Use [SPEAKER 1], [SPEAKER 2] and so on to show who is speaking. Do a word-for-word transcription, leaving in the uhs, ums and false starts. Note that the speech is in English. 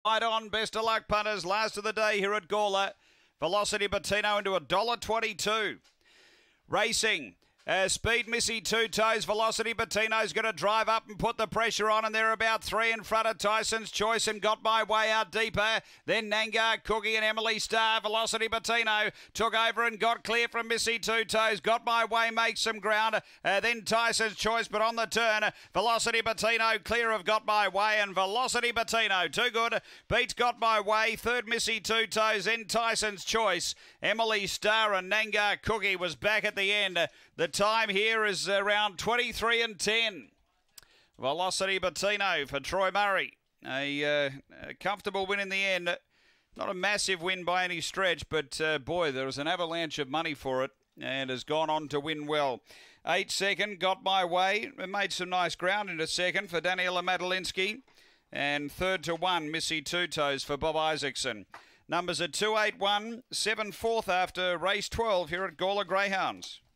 [SPEAKER 1] Right on, best of luck, punters. Last of the day here at Gawler. Velocity Bettino into one dollar twenty-two. Racing. Uh, Speed Missy Two Toes. Velocity Bettino's going to drive up and put the pressure on, and they're about three in front of Tyson's Choice and Got My Way out deeper. Then Nanga, Cookie and Emily Star. Velocity Bettino took over and got clear from Missy Two Toes. Got My Way makes some ground. Uh, then Tyson's Choice, but on the turn, Velocity Bettino clear of Got My Way, and Velocity Bettino, too good, beats Got My Way. Third Missy Two Toes, then Tyson's Choice. Emily Star and Nanga Cookie was back at the end. The time here is around twenty-three and ten. Velocity Bettino for Troy Murray. A, uh, a comfortable win in the end. Not a massive win by any stretch, but uh, boy, there was an avalanche of money for it and has gone on to win well. Eight second, Got My Way. Made some nice ground into second for Daniela Madalinsky. And third to one, Missy Two Toes for Bob Isaacson. Numbers are two eight one, seven fourth after race twelve here at Gawler Greyhounds.